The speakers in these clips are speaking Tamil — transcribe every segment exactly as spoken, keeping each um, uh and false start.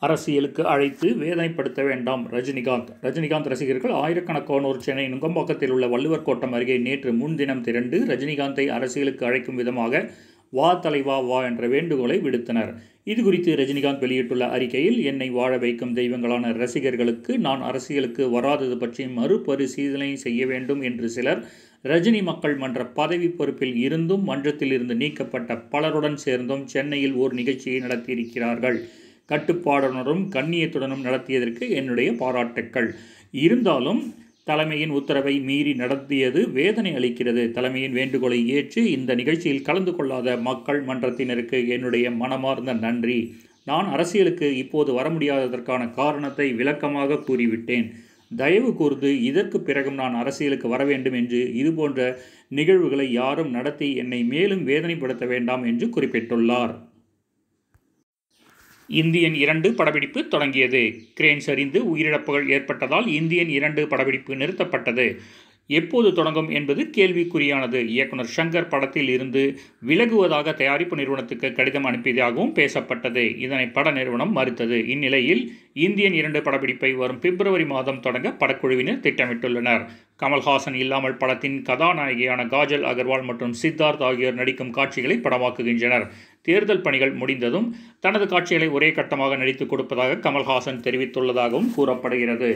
அரசியலுக்கு அழைத்து வேதனைப்படுத்த வேண்டாம் ரஜினிகாந்த். ரஜினிகாந்த் ரசிகர்கள் ஆயிரக்கணக்கானோர் சென்னை நுங்கம்பாக்கத்தில் உள்ள வள்ளுவர் கோட்டம் அருகே நேற்று முன்தினம் திரண்டு ரஜினிகாந்தை அரசியலுக்கு அழைக்கும் விதமாக வா தலைவா வா என்ற வேண்டுகோளை விடுத்தனர். இதுகுறித்து ரஜினிகாந்த் வெளியிட்டுள்ள அறிக்கையில், என்னை வாழ வைக்கும் தெய்வங்களான ரசிகர்களுக்கு நான் அரசியலுக்கு வராதது பற்றி மறுபரிசீலனை செய்ய வேண்டும் என்று சிலர் ரஜினி மக்கள் மன்ற பதவி பொறுப்பில் இருந்தும் மன்றத்தில் இருந்து நீக்கப்பட்ட பலருடன் சேர்ந்தும் சென்னையில் ஓர் நிகழ்ச்சியை நடத்தியிருக்கிறார்கள். கட்டுப்பாடுடனும் கண்ணியத்துடனும் நடத்தியதற்கு என்னுடைய பாராட்டுக்கள். இருந்தாலும் தலைமையின் உத்தரவை மீறி நடத்தியது வேதனை அளிக்கிறது. தலைமையின் வேண்டுகோளை ஏற்று இந்த நிகழ்ச்சியில் கலந்து கொள்ளாத மக்கள் மன்றத்தினருக்கு என்னுடைய மனமார்ந்த நன்றி. நான் அரசியலுக்கு இப்போது வர முடியாததற்கான காரணத்தை விளக்கமாக கூறிவிட்டேன். தயவு கூர்ந்து இதற்கு பிறகும் நான் அரசியலுக்கு வர வேண்டும் என்று இதுபோன்ற நிகழ்வுகளை யாரும் நடத்தி என்னை மேலும் வேதனைப்படுத்த வேண்டாம் என்று குறிப்பிட்டுள்ளார். இந்தியன் இரண்டு படப்பிடிப்பு தொடங்கியது. கிரேன் சரிந்து உயிரிழப்புகள் ஏற்பட்டதால் இந்தியன் இரண்டு படப்பிடிப்பு நிறுத்தப்பட்டது. எப்போது தொடங்கும் என்பது கேள்விக்குறியானது. இயக்குனர் ஷங்கர் படத்தில் இருந்து விலகுவதாக தயாரிப்பு நிறுவனத்துக்கு கடிதம் அனுப்பியதாகவும் பேசப்பட்டது. இதனை பட நிறுவனம் மறுத்தது. இந்நிலையில் இந்தியன் இரண்டு படப்பிடிப்பை வரும் பிப்ரவரி மாதம் தொடங்க படக்குழுவினர் திட்டமிட்டுள்ளனர். கமல்ஹாசன் இல்லாமல் படத்தின் கதாநாயகியான காஜல் அகர்வால் மற்றும் சித்தார்த் ஆகியோர் நடிக்கும் காட்சிகளை படமாக்குகின்றனர். தேர்தல் பணிகள் முடிந்ததும் தனது காட்சிகளை ஒரே கட்டமாக நடித்துக் கொடுப்பதாக கமல்ஹாசன் தெரிவித்துள்ளதாகவும் கூறப்படுகிறது.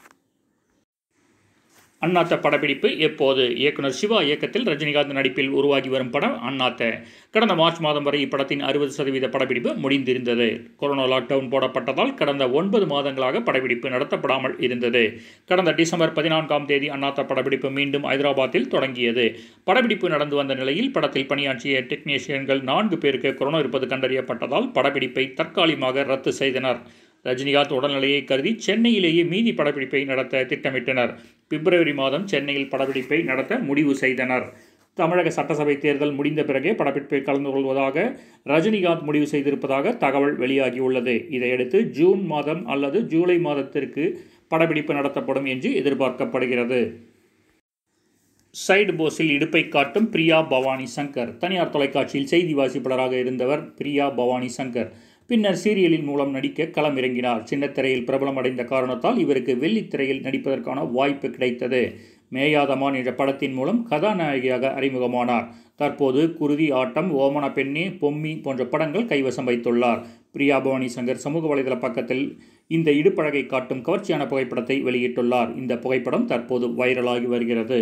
அண்ணாத்த படப்பிடிப்பு எப்போது? இயக்குனர் சிவா இயக்கத்தில் ரஜினிகாந்த் நடிப்பில் உருவாகி வரும் படம் அண்ணாத்த. கடந்த மார்ச் மாதம் வரை இப்படத்தின் அறுபது சதவீத படப்பிடிப்பு முடிந்திருந்தது. கொரோனா லாக்டவுன் போடப்பட்டதால் கடந்த ஒன்பது மாதங்களாக படப்பிடிப்பு நடத்தப்படாமல் இருந்தது. கடந்த டிசம்பர் பதினான்காம் தேதி அண்ணாத்த படப்பிடிப்பு மீண்டும் ஐதராபாத்தில் தொடங்கியது. படப்பிடிப்பு நடந்து வந்த நிலையில் படத்தில் பணியாற்றிய டெக்னீஷியன்கள் நான்கு பேருக்கு கொரோனா இருப்பது கண்டறியப்பட்டதால் படப்பிடிப்பை தற்காலிகமாக ரத்து செய்தனர். ரஜினிகாந்த் உடல்நிலையை கருதி சென்னையிலேயே மீதி படப்பிடிப்பை நடத்த திட்டமிட்டனர். பிப்ரவரி மாதம் சென்னையில் படப்பிடிப்பை நடத்த முடிவு செய்தனர். தமிழக சட்டசபை தேர்தல் முடிந்த பிறகே படப்பிடிப்பை கலந்து கொள்வதாக ரஜினிகாந்த் முடிவு செய்திருப்பதாக தகவல் வெளியாகியுள்ளது. இதையடுத்து ஜூன் மாதம் அல்லது ஜூலை மாதத்திற்கு படப்பிடிப்பு நடத்தப்படும் என்று எதிர்பார்க்கப்படுகிறது. சைடு போஸில் இடுப்பை காட்டும் பிரியா பவானி சங்கர். தனியார் தொலைக்காட்சியில் செய்தி வாசிப்பாளராக இருந்தவர் பிரியா பவானி சங்கர். பின்னர் சீரியலின் மூலம் நடிக்க களமிறங்கினார். சின்னத்திரையில் பிரபலமடைந்த காரணத்தால் இவருக்கு வெள்ளித்திரையில் நடிப்பதற்கான வாய்ப்பு கிடைத்தது. மேயாதமான் என்ற படத்தின் மூலம் கதாநாயகியாக அறிமுகமானார். தற்போது குருதி ஆட்டம், ஓமன பெண்ணே, பொம்மி போன்ற படங்கள் கைவசம் வைத்துள்ளார். பிரியா பவானி சங்கர் சமூக வலைதள பக்கத்தில் இந்த இடுப்பழகை காட்டும் கவர்ச்சியான புகைப்படத்தை வெளியிட்டுள்ளார். இந்த புகைப்படம் தற்போது வைரலாகி வருகிறது.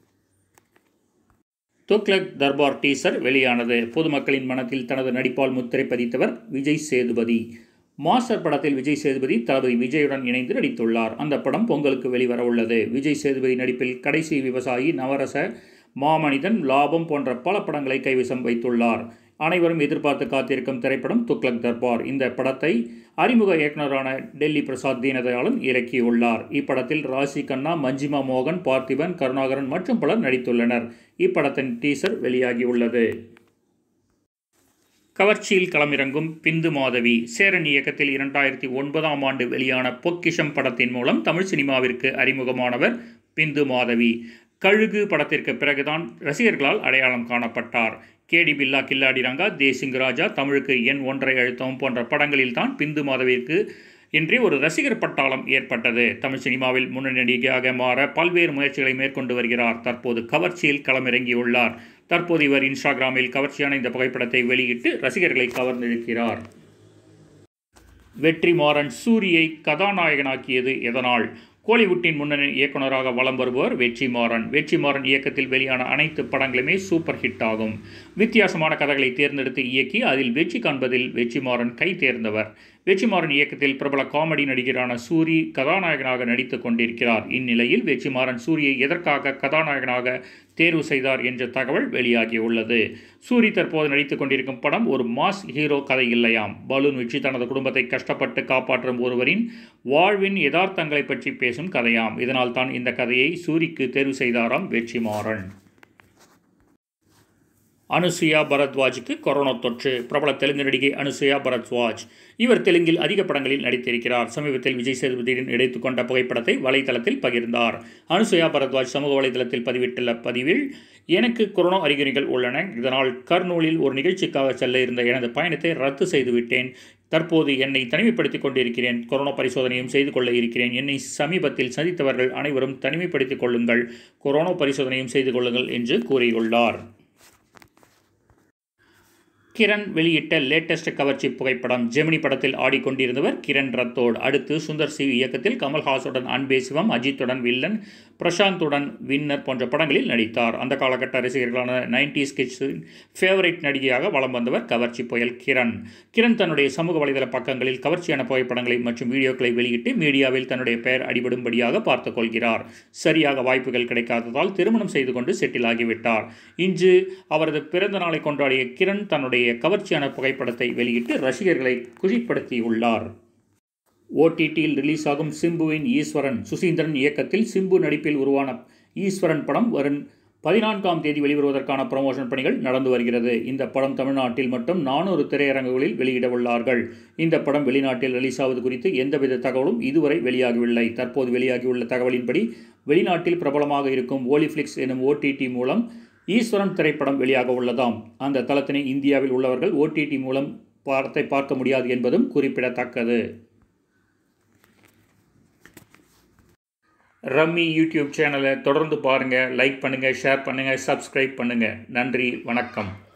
துக்ளக் தர்பார் டீசர் வெளியானது. பொதுமக்களின் மனத்தில் தனது நடிப்பால் முத்திரை பதித்தவர் விஜய் சேதுபதி. மாஸ்டர் படத்தில் விஜய் சேதுபதி தளபதி விஜயுடன் இணைந்து நடித்துள்ளார். அந்த படம் பொங்கலுக்கு வெளிவர உள்ளது. விஜய் சேதுபதி நடிப்பில் கடைசி விவசாயி, நவரச, மாமனிதன், லாபம் போன்ற பல படங்களை கைவசம் வைத்துள்ளார். அனைவரும் எதிர்பார்த்து காத்திருக்கும் திரைப்படம் துக்ளக் தர்பார். இந்த படத்தை அறிமுக இயக்குநரான டெல்லி பிரசாத் தீனதயாளன் இறக்கியுள்ளார். இப்படத்தில் ராசி கண்ணா, மஞ்சிமா மோகன், பார்த்திபன், கருணாகரன் மற்றும் பலர் நடித்துள்ளனர். இப்படத்தின் டீசர் வெளியாகியுள்ளது. கவர்ச்சியில் களமிறங்கும் பிந்து மாதவி. சேரன் இயக்கத்தில் இரண்டாயிரத்தி ஒன்பதாம் ஆண்டு வெளியான பொக்கிஷம் படத்தின் மூலம் தமிழ் சினிமாவிற்கு அறிமுகமானவர் பிந்து மாதவி. கழுகு படத்திற்கு பிறகுதான் ரசிகர்களால் அடையாளம் காணப்பட்டார். கேடி பில்லா, கில்லாடி ரங்கா, தேசிங் ராஜா, தமிழுக்கு எண் ஒன்றை அழுத்தம் போன்ற படங்களில் தான் பிந்து மாதவிற்கு இன்றே ஒரு ரசிகர் பட்டாளம் ஏற்பட்டது. தமிழ் சினிமாவில் முன்னணி நடிகையாக மாற பல்வேறு முயற்சிகளை மேற்கொண்டு வருகிறார். தற்போது கவர்ச்சியில் களமிறங்கியுள்ளார். தற்போது இவர் இன்ஸ்டாகிராமில் கவர்ச்சியான இந்த புகைப்படத்தை வெளியிட்டு ரசிகர்களை கவர்ந்திருக்கிறார். வெற்றிமாறன் சூரியை கதாநாயகனாக்கியது எதனால்? கோலிவுட்டின் முன்னணி இயக்குநராக வலம் வருபவர் வெற்றிமாறன். வெற்றிமாறன் இயக்கத்தில் வெளியான அனைத்து படங்களுமே சூப்பர் ஹிட் ஆகும். வித்தியாசமான கதைகளை தேர்ந்தெடுத்து இயக்கி அதில் வெற்றி காண்பதில் வெற்றிமாறன் கை தேர்ந்தவர். வெற்றிமாறன் இயக்கத்தில் பிரபல காமெடி நடிகரான சூரி கதாநாயகனாக நடித்துக் கொண்டிருக்கிறார். இந்நிலையில் வெற்றிமாறன் சூரியை எதற்காக கதாநாயகனாக தேர்வு செய்தார் என்ற தகவல் வெளியாகியுள்ளது. சூரி தற்போது நடித்துக் கொண்டிருக்கும் படம் ஒரு மாஸ் ஹீரோ கதை இல்லையாம். பலூன் வச்சு தனது குடும்பத்தை கஷ்டப்பட்டு காப்பாற்றும் ஒருவரின் வாழ்வின் யதார்த்தங்களை பற்றி பேசும் கதையாம். இதனால் தான் இந்த கதையை சூரிக்கு தேர்வு செய்தாராம் வெற்றிமாறன். அனுசுயா பரத்வாஜுக்கு கொரோனா தொற்று. பிரபல தெலுங்கு நடிகை அனுசுயா பரத்வாஜ். இவர் தெலுங்கில் அதிக படங்களில் நடித்திருக்கிறார். சமீபத்தில் விஜய் சேதுபதியுடன் எடுத்துக்கொண்ட புகைப்படத்தை வலைதளத்தில் பகிர்ந்தார். அனுசுயா பரத்வாஜ் சமூக வலைதளத்தில் பதிவிட்டுள்ள பதிவில், எனக்கு கொரோனா அறிகுறிகள் உள்ளன. இதனால் கர்னூலில் ஒரு நிகழ்ச்சிக்காக செல்ல இருந்த எனது பயணத்தை ரத்து செய்துவிட்டேன். தற்போது என்னை தனிமைப்படுத்திக் கொண்டிருக்கிறேன். கொரோனா பரிசோதனையும் செய்து கொள்ள இருக்கிறேன். என்னை சமீபத்தில் சந்தித்தவர்கள் அனைவரும் தனிமைப்படுத்திக் கொள்ளுங்கள், கொரோனா பரிசோதனையும் செய்து கொள்ளுங்கள் என்று கூறியுள்ளார். கிரண் வெளியிட்ட லேட்டஸ்ட் கவர்ச்சி புகைப்படம். ஜெமினி படத்தில் ஆடிக்கொண்டிருந்தவர் கிரண் ரத்தோட். அடுத்து சுந்தர் சி இயக்கத்தில் கமல்ஹாசுடன் அன்பே சிவம், அஜித்துடன் வில்லன், பிரசாந்துடன் வின்னர் போன்ற படங்களில் நடித்தார். அந்த காலகட்ட ரசிகர்களான நைன்டிஸ் கிட்ஸின் ஃபேவரைட் நடிகையாக வலம் வந்தவர் கவர்ச்சி புயல் கிரண். கிரண் தன்னுடைய சமூக வலைதள பக்கங்களில் கவர்ச்சியான புகைப்படங்களை மற்றும் வீடியோக்களை வெளியிட்டு மீடியாவில் தன்னுடைய பெயர் அடிபடும்படியாக பார்த்துக் கொள்கிறார். சரியாக வாய்ப்புகள் கிடைக்காததால் திருமணம் செய்து கொண்டு செட்டில் ஆகிவிட்டார். இன்று அவரது பிறந்த நாளை கொண்டாடிய கிரண் தன்னுடைய கவர்ச்சியான புகைப்படத்தை வெளியிட்டு ரசிகர்களை குஷிப்படுத்தியுள்ளார். ஓடிடியில் ரிலீஸ் ஆகும் சிம்புவின் ஈஸ்வரன். சுசீந்திரன் இயக்கத்தில் சிம்பு நடிப்பில் உருவான ஈஸ்வரன் படம் வரும் பதினான்காம் தேதி வெளிவருவதற்கான ப்ரமோஷன் பணிகள் நடந்து வருகிறது. இந்த படம் தமிழ்நாட்டில் மட்டும் நானூறு திரையரங்குகளில் வெளியிட உள்ளார்கள். இந்த படம் வெளிநாட்டில் ரிலீஸ் ஆவது குறித்து எந்தவித தகவலும் இதுவரை வெளியாகவில்லை. தற்போது வெளியாகியுள்ள தகவலின்படி வெளிநாட்டில் பிரபலமாக இருக்கும் ஓலிஃப்ளிக்ஸ் எனும் ஓடிடி மூலம் ஈஸ்வரன் திரைப்படம் வெளியாக உள்ளதாம். அந்த தளத்தினை இந்தியாவில் உள்ளவர்கள் ஓடிடி மூலம் படத்தை பார்க்க முடியாது என்பதும் குறிப்பிடத்தக்கது. ரம்மி யூடியூப் சேனலை தொடர்ந்து பாருங்கள், லைக் பண்ணுங்கள், ஷேர் பண்ணுங்கள், சப்ஸ்கிரைப் பண்ணுங்கள். நன்றி, வணக்கம்.